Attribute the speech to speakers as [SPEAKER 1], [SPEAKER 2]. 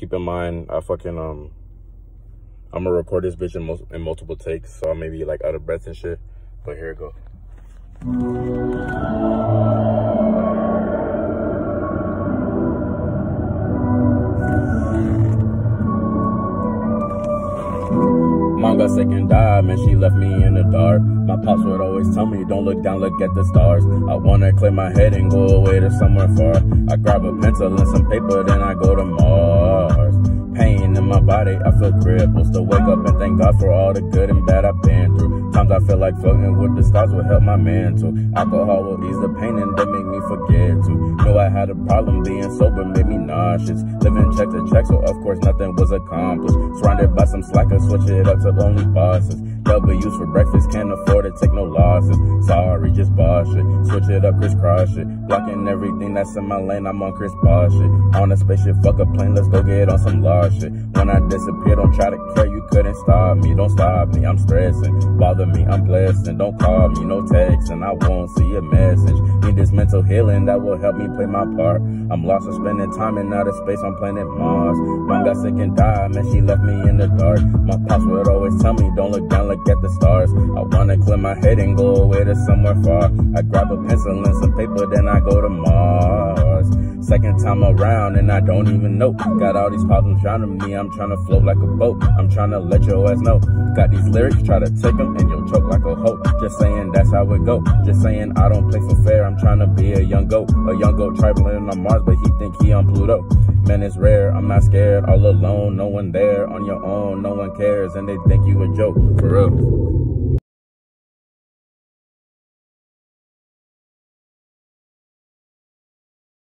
[SPEAKER 1] keep in mind, I'm gonna record this bitch in multiple takes, so I may be like out of breath and shit. But here it go. Mom got sick and died, man, she left me in the dark. My pops would always tell me, don't look down, look at the stars. I wanna clear my head and go away to somewhere far. I grab a pencil and some paper, then I go to Mars. Pain in my body, I feel crippled. Still wake up and thank God for all the good and bad I've been through. Times I feel like floating with the stars will help my mental. Alcohol will ease the pain and then make me forget to. Knew I had a problem, being sober made me nauseous. Living check to check, so of course nothing was accomplished. Surrounded by some slackers, switch it up to only bosses. W's for breakfast, can't afford to take no losses. Sorry, just boss shit. Switch it up, crisscross shit. Blocking everything that's in my lane, I'm on Chris Boss shit. On a spaceship, fuck a plane, let's go get on some large shit. When I disappear, don't try to care, you couldn't stop me. Don't stop me, I'm stressing. Bother me, I'm blessing. Don't call me, no text, and I won't see a message. Need this mental healing that will help me play my part. I'm lost for spending time in outer space on planet Mars. Mom got sick and died, man, she left me in the dark. My pops would always tell me, don't look down, look at the stars. I wanna clear my head and go away to somewhere far. I grab a pencil and some paper, then I go to Mars. Second time around and I don't even know. Got all these problems drowning me, I'm trying to float like a boat. I'm trying to let your ass know. Got these lyrics, try to take them and you'll choke like a hoe. Just saying that's how it go. Just saying I don't play for fair, I'm trying to be a young goat. A young goat traveling on Mars, but he think he on Pluto. Man, it's rare, I'm not scared, all alone, no one there. On your own, no one cares, and they think you a joke, for real.